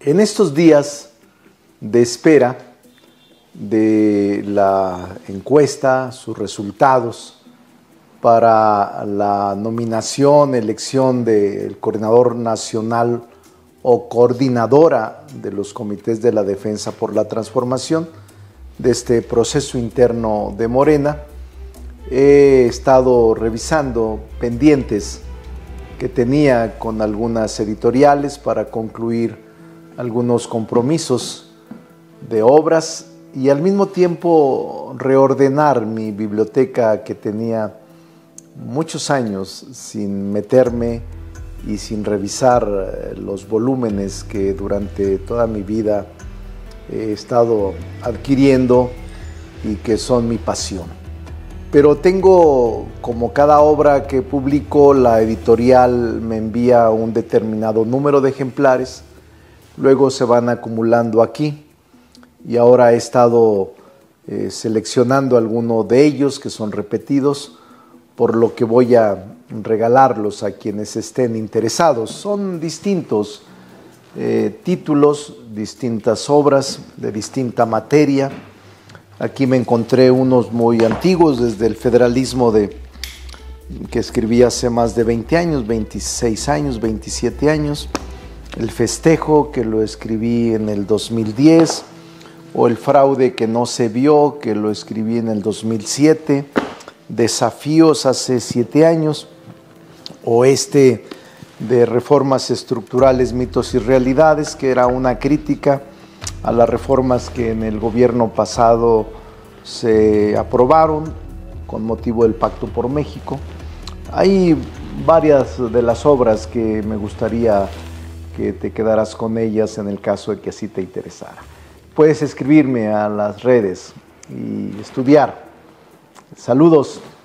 En estos días de espera de la encuesta, sus resultados para la nominación, elección del coordinador nacional o coordinadora de los comités de la defensa por la transformación de este proceso interno de Morena, he estado revisando pendientes que tenía con algunas editoriales para concluir algunos compromisos de obras y al mismo tiempo reordenar mi biblioteca que tenía muchos años sin meterme y sin revisar los volúmenes que durante toda mi vida he estado adquiriendo y que son mi pasión. Pero tengo, como cada obra que publico, la editorial me envía un determinado número de ejemplares, luego se van acumulando aquí y ahora he estado seleccionando algunos de ellos que son repetidos, por lo que voy a regalarlos a quienes estén interesados. Son distintos títulos, distintas obras de distinta materia. Aquí me encontré unos muy antiguos, desde el federalismo que escribí hace más de 20 años, 26 años, 27 años. El festejo, que lo escribí en el 2010, o el fraude que no se vio, que lo escribí en el 2007, desafíos hace 7 años, o este de reformas estructurales, mitos y realidades, que era una crítica a las reformas que en el gobierno pasado se aprobaron con motivo del Pacto por México. Hay varias de las obras que me gustaría que te quedaras con ellas en el caso de que así te interesara. Puedes escribirme a las redes y estudiar. Saludos.